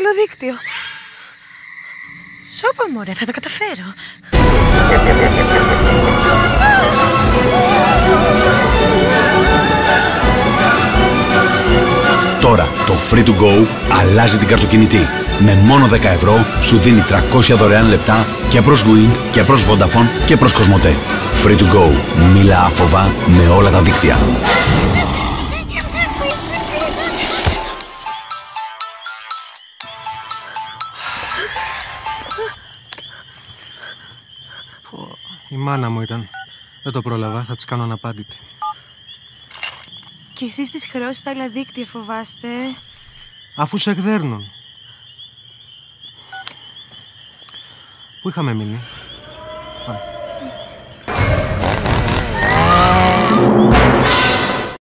άλλο δίκτυο. Σώπα μωρέ, θα τα καταφέρω. Τώρα το Free to Go αλλάζει την καρτοκινητή. Με μόνο 10 ευρώ σου δίνει 300 δωρεάν λεπτά και προς Wind και προς Vodafone και προς Κοσμοτέ. Free to Go. Μίλα άφοβα με όλα τα δίκτυα. Η μάνα μου ήταν. Δεν το πρόλαβα, θα της κάνω αναπάντητη. Και εσείς τις χρεώσεις στα άλλα δίκτυα φοβάστε? Αφού σε εκδέρνουν. Πού είχαμε μείνει?